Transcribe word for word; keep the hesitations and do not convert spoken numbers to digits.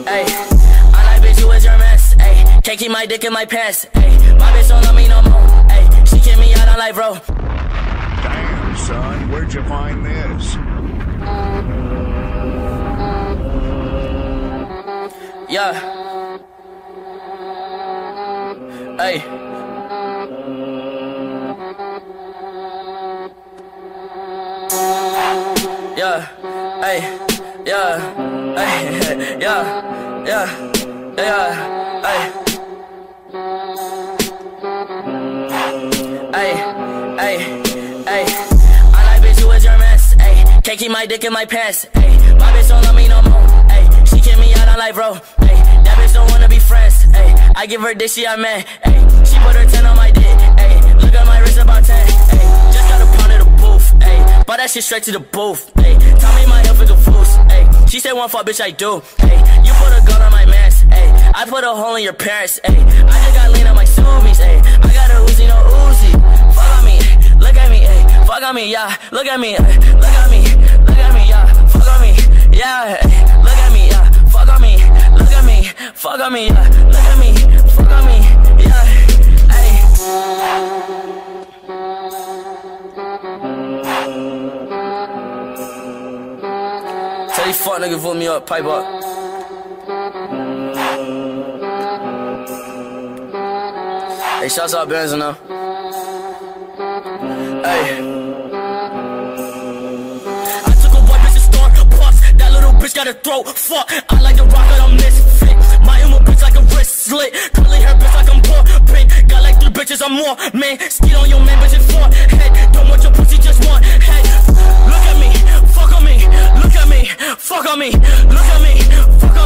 Ayy, I like bitch, you is your mess. Ayy, can't keep my dick in my pants. Ayy, my bitch don't love me no more. Ayy, she kick me out on life, bro. Damn, son, where'd you find this? Yeah. Ayy. Yeah. Ayy. Yeah. Ayy. Yeah. Yeah. Yeah. Ayy. Ayy. Ayy. Ayy. I like bitch, you is your mess. Ayy, can't keep my dick in my pants. Ayy, my bitch don't love me no more. Ayy, she kick me out on life, bro. Ayy, that bitch don't wanna be friends. Ayy, I give her dick, she a man. Ayy, she put her ten on my dick. Ayy, look at my wrist about ten. Ayy, just got a pound of the booth. Ayy, bought that shit straight to the booth. Ayy, tell me my health is a fool. Ayy, she said one fuck, bitch, I do. Ayy, you put a gun on my mask. Ayy, I put a hole in your parents. Ayy, I just got lean on my Subies. Ayy, I got a Uzi, no Uzi. Fuck on me, look at me, ayy, fuck on me, yeah. Look at me, ay, look at me, look at me, yeah. Fuck on me, yeah. Ay, look at me, yeah. Fuck on me, look at me, fuck on me, yeah. Look at me, fuck on me, yeah. Ay. Tell these fuck niggas vote me up, pipe up. Hey, shouts out Benz now. Hey. I took a white bitch to store, bust. That little bitch got a throat, fuck. I like the rock, but I'm misfit. My emo bitch like a wrist slit. Curly hair bitch like I'm poor, pink. Got like three bitches, I'm more, man. Skeet on your man, bitch, it's four. Head, don't want your pussy, just one. Head, look at me, fuck on me. Look at me, fuck on me. Look at me, fuck